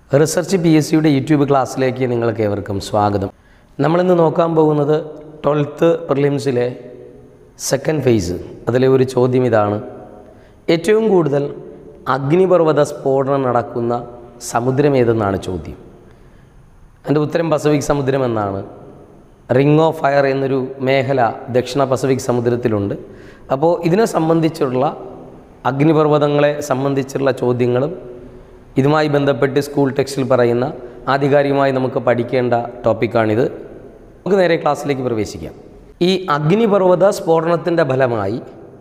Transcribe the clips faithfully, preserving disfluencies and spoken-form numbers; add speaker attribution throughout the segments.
Speaker 1: Research P S സിയുടെ YouTube ക്ലാസ്സിലേക്ക് നിങ്ങൾക്ക് ഏവർക്കും സ്വാഗതം. നമ്മളിന്ന് നോക്കാൻ പോകുന്നത് ട്വൽത്ത് പ്രിലിംസിലെ സെക്കൻഡ് ഫേസ്. അതിലെ ഒരു ചോദ്യം ഇതാണ്: ഏറ്റവും കൂടുതൽ അഗ്നിപർവ്വത സ്ഫോടനം നടക്കുന്ന സമുദ്രം ഏതെന്നാണ് ചോദ്യം. അതിൻ്റെ ഉത്തരം പസഫിക് സമുദ്രം എന്നാണ്. റിംഗ് ഓഫ് ഫയർ എന്നൊരു മേഖല ദക്ഷിണ പസഫിക് സമുദ്രത്തിലുണ്ട്. അപ്പോൾ ഇതിനെ സംബന്ധിച്ചുള്ള അഗ്നിപർവ്വതങ്ങളെ സംബന്ധിച്ചുള്ള ചോദ്യങ്ങളും ഇതുമായി ബന്ധപ്പെട്ട് സ്കൂൾ ടെക്സ്റ്റിൽ പറയുന്ന ആധികാരികമായി നമുക്ക് പഠിക്കേണ്ട ടോപ്പിക്കാണിത്. നമുക്ക് നേരെ ക്ലാസ്സിലേക്ക് പ്രവേശിക്കാം. ഈ അഗ്നിപർവ്വത സ്ഫോടനത്തിൻ്റെ ഫലമായി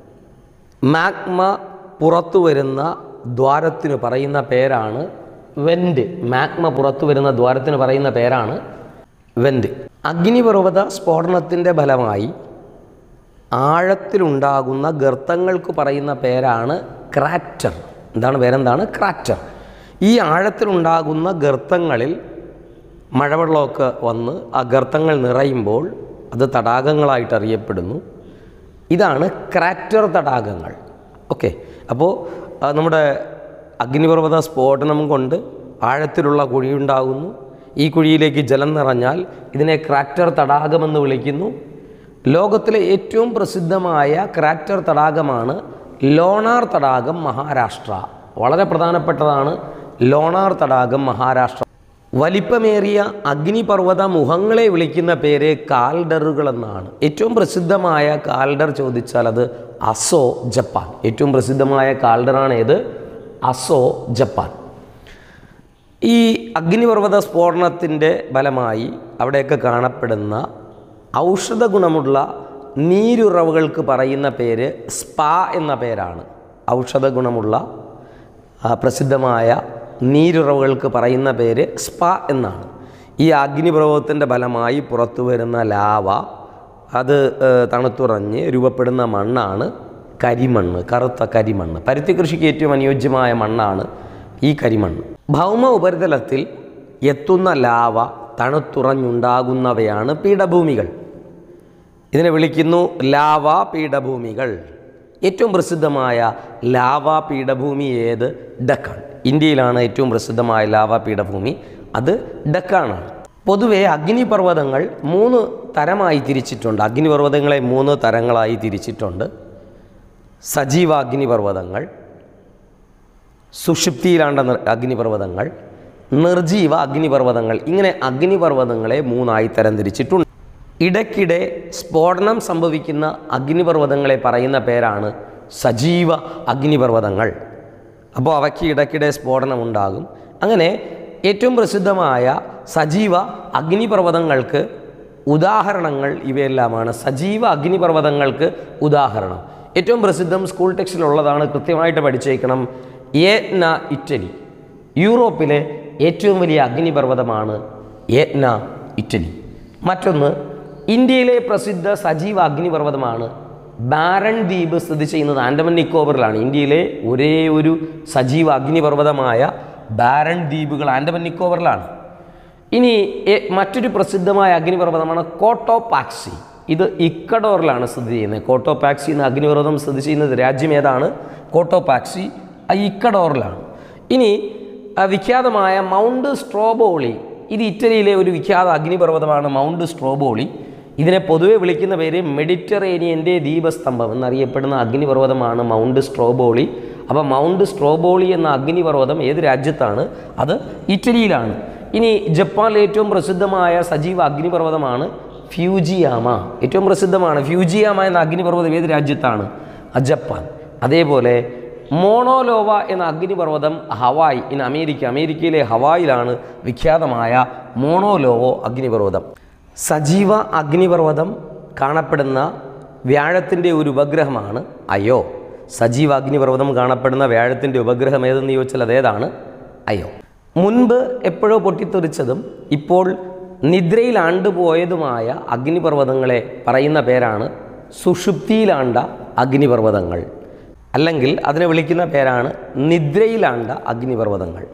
Speaker 1: മാഗ്മ പുറത്തു വരുന്ന ദ്വാരത്തിന് പറയുന്ന പേരാണ് വെൻറ്റ്. മാഗ്മ പുറത്തു വരുന്ന ദ്വാരത്തിന് പറയുന്ന പേരാണ് വെൻറ്റ്. അഗ്നിപർവ്വത സ്ഫോടനത്തിൻ്റെ ഫലമായി ആഴത്തിലുണ്ടാകുന്ന ഗർത്തങ്ങൾക്ക് പറയുന്ന പേരാണ് ക്രാറ്റർ. എന്താണ് പേരെന്താണ്? ക്രാറ്റർ. ഈ ആഴത്തിലുണ്ടാകുന്ന ഗർത്തങ്ങളിൽ മഴവെള്ളമൊക്കെ വന്ന് ആ ഗർത്തങ്ങൾ നിറയുമ്പോൾ അത് തടാകങ്ങളായിട്ട് അറിയപ്പെടുന്നു. ഇതാണ് ക്രാറ്റർ തടാകങ്ങൾ. ഓക്കെ, അപ്പോൾ നമ്മുടെ അഗ്നിപർവ്വത സ്ഫോടനം കൊണ്ട് ആഴത്തിലുള്ള കുഴിയുണ്ടാകുന്നു. ഈ കുഴിയിലേക്ക് ജലം നിറഞ്ഞാൽ ഇതിനെ ക്രാറ്റർ തടാകമെന്ന് വിളിക്കുന്നു. ലോകത്തിലെ ഏറ്റവും പ്രസിദ്ധമായ ക്രാറ്റർ തടാകമാണ് ലോണാർ തടാകം, മഹാരാഷ്ട്ര. വളരെ പ്രധാനപ്പെട്ടതാണ് ലോണാർ തടാകം, മഹാരാഷ്ട്ര. വലിപ്പമേറിയ അഗ്നിപർവ്വത മുഖങ്ങളെ വിളിക്കുന്ന പേര് കാൽഡറുകൾ എന്നാണ്. ഏറ്റവും പ്രസിദ്ധമായ കാൽഡർ ചോദിച്ചാൽ അത് അസോ, ജപ്പാൻ. ഏറ്റവും പ്രസിദ്ധമായ കാൽഡറാണ് ഏത്? Aso, Japan. ഈ അഗ്നിപർവ്വത സ്ഫോടനത്തിൻ്റെ ഫലമായി അവിടെയൊക്കെ കാണപ്പെടുന്ന ഔഷധ ഗുണമുള്ള നീരുറവുകൾക്ക് പറയുന്ന പേര് സ്പാ എന്ന പേരാണ്. ഔഷധ ഗുണമുള്ള പ്രസിദ്ധമായ നീരുറവുകൾക്ക് പറയുന്ന പേര് സ്പാ എന്നാണ്. ഈ അഗ്നിപർവ്വതത്തിൻ്റെ ഫലമായി പുറത്തു വരുന്ന ലാവ, അത് തണുത്തുറഞ്ഞ് രൂപപ്പെടുന്ന മണ്ണാണ് കരിമണ്ണ്, കറുത്ത കരിമണ്ണ്. പരുത്തി കൃഷിക്ക് ഏറ്റവും അനുയോജ്യമായ മണ്ണാണ് ഈ കരിമണ്ണ്. ഭൗമ ഉപരിതലത്തിൽ എത്തുന്ന ലാവ തണുത്തുറഞ്ഞുണ്ടാകുന്നവയാണ് പീഠഭൂമികൾ. ഇതിനെ വിളിക്കുന്നു ലാവാ പീഠഭൂമികൾ. ഏറ്റവും പ്രസിദ്ധമായ ലാവാ പീഠഭൂമി ഏത്? ഡക്കാൻ. ഇന്ത്യയിലാണ് ഏറ്റവും പ്രസിദ്ധമായ ലാവാ പീഠഭൂമി, അത് ഡക്കാനാണ്. പൊതുവെ അഗ്നിപർവ്വതങ്ങൾ മൂന്ന് തരമായി തിരിച്ചിട്ടുണ്ട്. അഗ്നിപർവ്വതങ്ങളെ മൂന്ന് തരങ്ങളായി തിരിച്ചിട്ടുണ്ട്. സജീവ അഗ്നിപർവ്വതങ്ങൾ, സുഷുപ്തിയിലാണ്ട അഗ്നിപർവ്വതങ്ങൾ, നിർജീവ അഗ്നിപർവ്വതങ്ങൾ. ഇങ്ങനെ അഗ്നിപർവ്വതങ്ങളെ മൂന്നായി തരംതിരിച്ചിട്ടുണ്ട്. ഇടയ്ക്കിടെ സ്ഫോടനം സംഭവിക്കുന്ന അഗ്നിപർവ്വതങ്ങളെ പറയുന്ന പേരാണ് സജീവ അഗ്നിപർവ്വതങ്ങൾ. അപ്പോൾ അവയ്ക്ക് ഇടയ്ക്കിടെ സ്ഫോടനം ഉണ്ടാകും. അങ്ങനെ ഏറ്റവും പ്രസിദ്ധമായ സജീവ അഗ്നിപർവ്വതങ്ങൾക്ക് ഉദാഹരണങ്ങൾ ഇവയെല്ലാമാണ്. സജീവ അഗ്നിപർവ്വതങ്ങൾക്ക് ഉദാഹരണം ഏറ്റവും പ്രസിദ്ധം സ്കൂൾ ടെക്സ്റ്റിലുള്ളതാണ്, കൃത്യമായിട്ട് പഠിച്ചേക്കണം. Etna, Italy. യൂറോപ്പിലെ ഏറ്റവും വലിയ അഗ്നിപർവ്വതമാണ് എറ്റ്ന, ഇറ്റലി. മറ്റൊന്ന് ഇന്ത്യയിലെ പ്രസിദ്ധ സജീവ അഗ്നിപർവ്വതമാണ് ബാരൺ ദ്വീപ്, സ്ഥിതി ചെയ്യുന്നത് ആൻഡമാൻ നിക്കോബറിലാണ്. ഇന്ത്യയിലെ ഒരേ ഒരു സജീവ അഗ്നിപർവ്വതമായ ബാരൺ ദ്വീപുകൾ ആൻഡമാൻ നിക്കോബറിലാണ്. ഇനി മറ്റൊരു പ്രസിദ്ധമായ അഗ്നിപർവ്വതമാണ് കോട്ടോപാക്സി. ഇത് ഇക്കഡോറിലാണ് സ്ഥിതി ചെയ്യുന്നത്. കോട്ടോപാക്സി എന്ന അഗ്നിപർവ്വതം സ്ഥിതി ചെയ്യുന്നത് രാജ്യം ഏതാണ്? കോട്ടോപാക്സി, ഇക്കഡോറിലാണ്. ഇനി വിഖ്യാതമായ മൗണ്ട് സ്ട്രോബോളി, ഇത് ഇറ്റലിയിലെ ഒരു വിഖ്യാത അഗ്നിപർവ്വതമാണ് മൗണ്ട് സ്ട്രോബോളി. ഇതിനെ പൊതുവെ വിളിക്കുന്ന പേര് മെഡിറ്ററേനിയൻ്റെ ദീപസ്തംഭം എന്നറിയപ്പെടുന്ന അഗ്നിപർവ്വതമാണ് മൗണ്ട് സ്ട്രോബോളി. അപ്പോൾ മൗണ്ട് സ്ട്രോബോളി എന്ന അഗ്നിപർവ്വതം ഏത് രാജ്യത്താണ്? അത് ഇറ്റലിയിലാണ്. ഇനി ജപ്പാനിലെ ഏറ്റവും പ്രസിദ്ധമായ സജീവ അഗ്നിപർവ്വതമാണ് ഫ്യൂജിയാമ. ഏറ്റവും പ്രസിദ്ധമാണ് ഫ്യൂജിയാമ എന്ന അഗ്നിപർവ്വതം ഏത് രാജ്യത്താണ്? ജപ്പാൻ. അതേപോലെ മോണോലോവ എന്ന അഗ്നിപർവ്വതം ഹവായ് ഇൻ അമേരിക്ക. അമേരിക്കയിലെ ഹവായിലാണ് വിഖ്യാതമായ മോണോലോവോ അഗ്നിപർവ്വതം. സജീവ അഗ്നിപർവ്വതം കാണപ്പെടുന്ന വ്യാഴത്തിൻ്റെ ഒരു ഉപഗ്രഹമാണ് അയോ. സജീവ അഗ്നിപർവ്വതം കാണപ്പെടുന്ന വ്യാഴത്തിൻ്റെ ഉപഗ്രഹം ഏതെന്ന് ചോദിച്ചാൽ അതേതാണ്? അയോ. മുൻപ് എപ്പോഴോ പൊട്ടിത്തെറിച്ചതും ഇപ്പോൾ നിദ്രയിൽ ആണ്ടുപോയതുമായ അഗ്നിപർവ്വതങ്ങളെ പറയുന്ന പേരാണ് സുഷുപ്തിയിലാണ്ട അഗ്നിപർവ്വതങ്ങൾ, അല്ലെങ്കിൽ അതിനെ വിളിക്കുന്ന പേരാണ് നിദ്രയിലാണ്ട അഗ്നിപർവ്വതങ്ങൾ.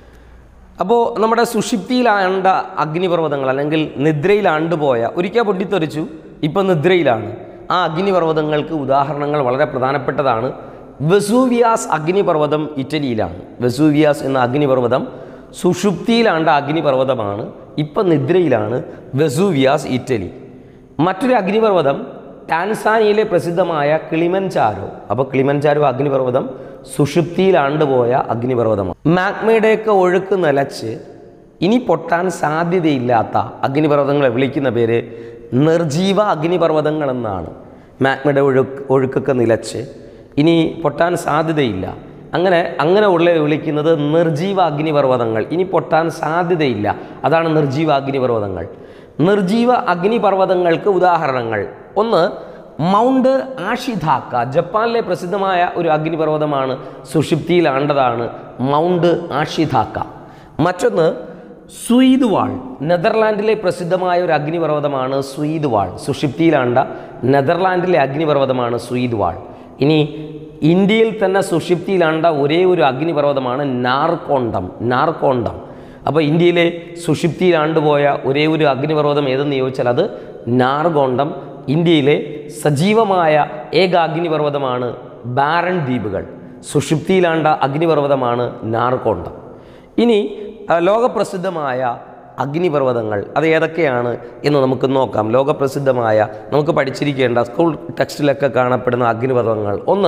Speaker 1: അപ്പോൾ നമ്മുടെ സുഷുപ്തിയിലാണ്ട അഗ്നിപർവ്വതങ്ങൾ അല്ലെങ്കിൽ നിദ്രയിലാണ്ടുപോയ, ഒരിക്കൽ പൊട്ടിത്തെറിച്ചു, ഇപ്പം നിദ്രയിലാണ്, ആ അഗ്നിപർവ്വതങ്ങൾക്ക് ഉദാഹരണങ്ങൾ വളരെ പ്രധാനപ്പെട്ടതാണ്. വെസൂവിയാസ് അഗ്നിപർവ്വതം ഇറ്റലിയിലാണ്. വെസൂവിയാസ് എന്ന അഗ്നിപർവ്വതം സുഷുപ്തിയിലാണ്ട അഗ്നിപർവ്വതമാണ്. ഇപ്പം നിദ്രയിലാണ് വെസൂവിയാസ്, ഇറ്റലി. മറ്റൊരു അഗ്നിപർവ്വതം ടാൻസാനിയയിലെ പ്രസിദ്ധമായ കിളിമൻചാരോ. അപ്പോൾ കിളിമൻചാരോ അഗ്നിപർവ്വതം സുഷുപ്തിയിലാണ്ടുപോയ അഗ്നിപർവ്വതമാണ്. മാഗ്മയുടെയൊക്കെ ഒഴുക്ക് നിലച്ച് ഇനി പൊട്ടാൻ സാധ്യതയില്ലാത്ത അഗ്നിപർവ്വതങ്ങളെ വിളിക്കുന്ന പേര് നിർജീവ അഗ്നിപർവ്വതങ്ങൾ എന്നാണ്. മാഗ്മയുടെ ഒഴുക്ക് ഒഴുക്കൊക്കെ നിലച്ച് ഇനി പൊട്ടാൻ സാധ്യതയില്ല, അങ്ങനെ അങ്ങനെ ഉള്ള വിളിക്കുന്നത് നിർജീവ അഗ്നിപർവ്വതങ്ങൾ. ഇനി പൊട്ടാൻ സാധ്യതയില്ല, അതാണ് നിർജീവ അഗ്നിപർവ്വതങ്ങൾ. നിർജീവ അഗ്നിപർവ്വതങ്ങൾക്ക് ഉദാഹരണങ്ങൾ: ഒന്ന്, മൗണ്ട് ആഷിധാക്ക, ജപ്പാനിലെ പ്രസിദ്ധമായ ഒരു അഗ്നിപർവ്വതമാണ്, സുഷുപ്തിയിലാണ്ടതാണ് മൗണ്ട് ആഷിധാക്ക. മറ്റൊന്ന് സ്വീത് വാൾ, നെതർലാൻഡിലെ പ്രസിദ്ധമായ ഒരു അഗ്നിപർവ്വതമാണ് സ്വീത് വാൾ, സുഷുപ്തിയിലാണ്ട നെതർലാൻഡിലെ അഗ്നിപർവ്വതമാണ് സ്വീത് വാൾ. ഇനി ഇന്ത്യയിൽ തന്നെ സുഷുപ്തിയിലാണ്ട ഒരേ ഒരു അഗ്നിപർവ്വതമാണ് നാർക്കോണ്ടം, നാർക്കോണ്ടം. അപ്പോൾ ഇന്ത്യയിലെ സുഷുപ്തിയിലാണ്ടുപോയ ഒരേ ഒരു അഗ്നിപർവ്വതം ഏതെന്ന് ചോദിച്ചാൽ അത് നാർഗോണ്ടം. ഇന്ത്യയിലെ സജീവമായ ഏക അഗ്നിപർവ്വതമാണ് ബാരൻ ദ്വീപുകൾ, സുഷുപ്തിയിലാണ്ട അഗ്നിപർവ്വതമാണ് നാർകോണ്ടം. ഇനി ലോകപ്രസിദ്ധമായ അഗ്നിപർവ്വതങ്ങൾ അത് ഏതൊക്കെയാണ് എന്ന് നമുക്ക് നോക്കാം. ലോകപ്രസിദ്ധമായ നമുക്ക് പഠിച്ചിരിക്കേണ്ട സ്കൂൾ ടെക്സ്റ്റിലൊക്കെ കാണപ്പെടുന്ന അഗ്നിപർവ്വതങ്ങൾ: ഒന്ന്,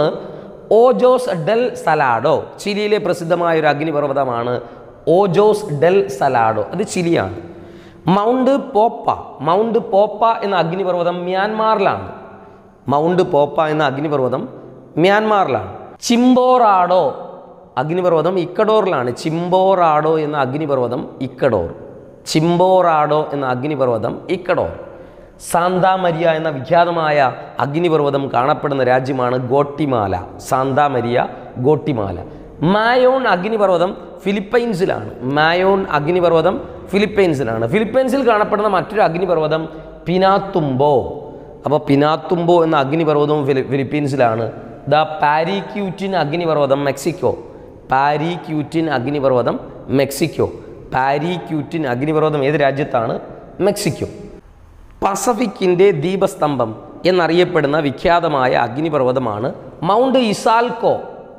Speaker 1: ഓജോസ് ഡെൽ സലാഡോ, ചിലിയിലെ പ്രസിദ്ധമായ ഒരു അഗ്നിപർവ്വതമാണ് ഓജോസ് ഡെൽ സലാഡോ, അത് ചിലിയാണ്. മൗണ്ട് പോപ്പ, മൗണ്ട് പോപ്പ എന്ന അഗ്നിപർവ്വതം മ്യാൻമാറിലാണ്. മൗണ്ട് പോപ്പ എന്ന അഗ്നിപർവ്വതം മ്യാൻമാറിലാണ്. ചിംബോറാഡോ അഗ്നിപർവ്വതം ഇക്കഡോറിലാണ്. ചിംബോറാഡോ എന്ന അഗ്നിപർവ്വതം ഇക്കഡോർ, ചിംബോറാഡോ എന്ന അഗ്നിപർവ്വതം ഇക്കഡോർ. സാന്താമരിയ എന്ന വിഖ്യാതമായ അഗ്നിപർവ്വതം കാണപ്പെടുന്ന രാജ്യമാണ് ഗോട്ടിമാല, സാന്താമരിയ, ഗോട്ടിമാല. മായോൺ അഗ്നിപർവ്വതം ഫിലിപ്പൈൻസിലാണ്. മായോൺ അഗ്നിപർവ്വതം ഫിലിപ്പൈൻസിലാണ്. ഫിലിപ്പൈൻസിൽ കാണപ്പെടുന്ന മറ്റൊരു അഗ്നിപർവ്വതം പിനാത്തുംബോ. അപ്പോൾ പിനാത്തുംബോ എന്ന അഗ്നിപർവ്വതവും ഫിലി ഫിലിപ്പീൻസിലാണ്. ദ പാരിക്യൂറ്റിൻ അഗ്നിപർവ്വതം മെക്സിക്കോ, പാരിക്യൂറ്റിൻ അഗ്നിപർവ്വതം മെക്സിക്കോ. പാരിക്യൂറ്റിൻ അഗ്നിപർവ്വതം ഏത് രാജ്യത്താണ്? മെക്സിക്കോ. പസഫിക്കിൻ്റെ ദീപസ്തംഭം എന്നറിയപ്പെടുന്ന വിഖ്യാതമായ അഗ്നിപർവ്വതമാണ് മൗണ്ട് ഇസാൽക്കോ.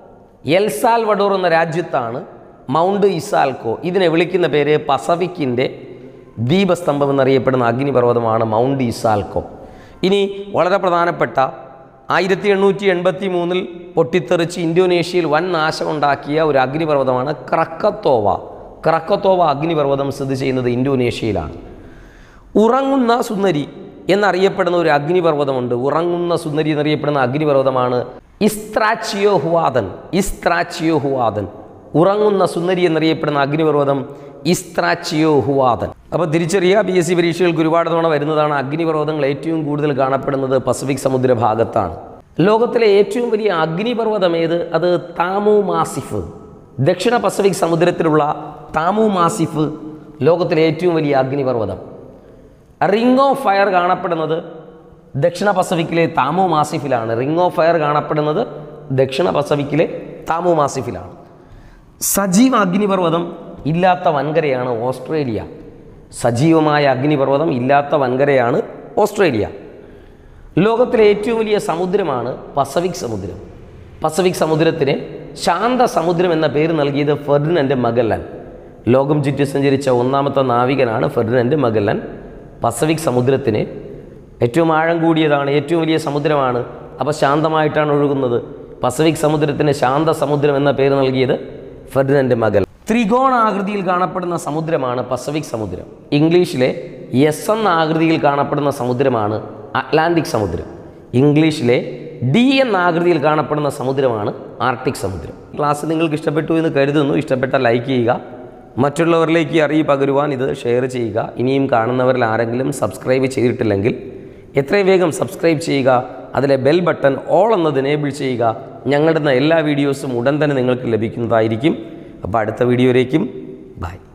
Speaker 1: എൽ സാൽവഡോർ എന്ന രാജ്യത്താണ് മൗണ്ട് ഇസാൽക്കോ. ഇതിനെ വിളിക്കുന്ന പേര് പസഫിക്കിൻ്റെ ദീപസ്തംഭം എന്നറിയപ്പെടുന്ന അഗ്നിപർവ്വതമാണ് മൗണ്ട് ഇസാൽക്കോ. ഇനി വളരെ പ്രധാനപ്പെട്ട ആയിരത്തി എണ്ണൂറ്റി എൺപത്തി മൂന്നിൽ പൊട്ടിത്തെറിച്ച് ഇന്തോനേഷ്യയിൽ വൻ നാശമുണ്ടാക്കിയ ഒരു അഗ്നിപർവ്വതമാണ് ക്രക്കത്തോവ. ക്രക്കത്തോവ അഗ്നിപർവ്വതം സ്ഥിതി ചെയ്യുന്നത് ഇന്തോനേഷ്യയിലാണ്. ഉറങ്ങുന്ന സുന്ദരി എന്നറിയപ്പെടുന്ന ഒരു അഗ്നിപർവ്വതമുണ്ട്. ഉറങ്ങുന്ന സുന്ദരി എന്നറിയപ്പെടുന്ന അഗ്നിപർവ്വതമാണ് ഇസ്ത്രാച്ചിയോ ഹുവാദൻ. ഇസ്ത്രാച്ചിയോ ഹുവാദൻ, ഉറങ്ങുന്ന സുന്ദരി എന്നറിയപ്പെടുന്ന അഗ്നിപർവ്വതം ഇസ്ത്രാച്ചിയോ ഹുവാദൻ. അപ്പോൾ തിരിച്ചറിയുക, പി എസ് സി പരീക്ഷകൾക്ക് ഒരുപാട് തവണ വരുന്നതാണ്. അഗ്നിപർവ്വതങ്ങൾ ഏറ്റവും കൂടുതൽ കാണപ്പെടുന്നത് പസഫിക് സമുദ്ര ഭാഗത്താണ്. ലോകത്തിലെ ഏറ്റവും വലിയ അഗ്നിപർവ്വതം ഏത്? അത് താമു മാസിഫ്. ദക്ഷിണ പസഫിക് സമുദ്രത്തിലുള്ള താമു മാസിഫ് ലോകത്തിലെ ഏറ്റവും വലിയ അഗ്നിപർവ്വതം. റിംഗ് ഓഫ് ഫയർ കാണപ്പെടുന്നത് ദക്ഷിണ പസഫിക്കിലെ താമു മാസിഫിലാണ്. റിംഗ് ഓഫ് ഫയർ കാണപ്പെടുന്നത് ദക്ഷിണ പസഫിക്കിലെ താമു മാസിഫിലാണ്. സജീവ അഗ്നിപർവ്വതം ഇല്ലാത്ത വൻകരയാണ് ഓസ്ട്രേലിയ. സജീവമായ അഗ്നിപർവ്വതം ഇല്ലാത്ത വൻകരയാണ് ഓസ്ട്രേലിയ. ലോകത്തിലെ ഏറ്റവും വലിയ സമുദ്രമാണ് പസഫിക് സമുദ്രം. പസഫിക് സമുദ്രത്തിന് ശാന്ത സമുദ്രം എന്ന പേര് നൽകിയത് ഫെർഡിനൻഡ് മഗല്ലൻ. ലോകം ചുറ്റി സഞ്ചരിച്ച ഒന്നാമത്തെ നാവികനാണ് ഫെർഡിനൻഡ് മഗല്ലൻ. പസഫിക് സമുദ്രത്തിന് ഏറ്റവും ആഴം കൂടിയതാണ്, ഏറ്റവും വലിയ സമുദ്രമാണ്. അപ്പോൾ ശാന്തമായിട്ടാണ് ഒഴുകുന്നത്. പസഫിക് സമുദ്രത്തിന് ശാന്ത സമുദ്രം എന്ന പേര് നൽകിയത് ഫെർഡിനൻഡ് മഗല്ലൻ. ത്രികോണാകൃതിയിൽ കാണപ്പെടുന്ന സമുദ്രമാണ് പസഫിക് സമുദ്രം. ഇംഗ്ലീഷിലെ എസ് എന്ന ആകൃതിയിൽ കാണപ്പെടുന്ന സമുദ്രമാണ് അറ്റ്ലാന്റിക് സമുദ്രം. ഇംഗ്ലീഷിലെ ഡി എന്ന ആകൃതിയിൽ കാണപ്പെടുന്ന സമുദ്രമാണ് ആർട്ടിക് സമുദ്രം. ക്ലാസ് നിങ്ങൾക്ക് ഇഷ്ടപ്പെട്ടു എന്ന് കരുതുന്നു. ഇഷ്ടപ്പെട്ടാൽ ലൈക്ക് ചെയ്യുക, മറ്റുള്ളവരിലേക്ക് അറിയിപ്പ് പകരുവാൻ ഇത് ഷെയർ ചെയ്യുക. ഇനിയും കാണുന്നവരിൽ ആരെങ്കിലും സബ്സ്ക്രൈബ് ചെയ്തിട്ടില്ലെങ്കിൽ എത്രയും വേഗം സബ്സ്ക്രൈബ് ചെയ്യുക. അതിലെ ബെൽ ബട്ടൺ ഓൾ എന്നത് എനേബിൾ ചെയ്യുക. ഞങ്ങളുടെ എല്ലാ വീഡിയോസും ഉടൻ തന്നെ നിങ്ങൾക്ക് ലഭിക്കുന്നതായിരിക്കും. അപ്പോൾ അടുത്ത വീഡിയോയിലേക്കും ബൈ.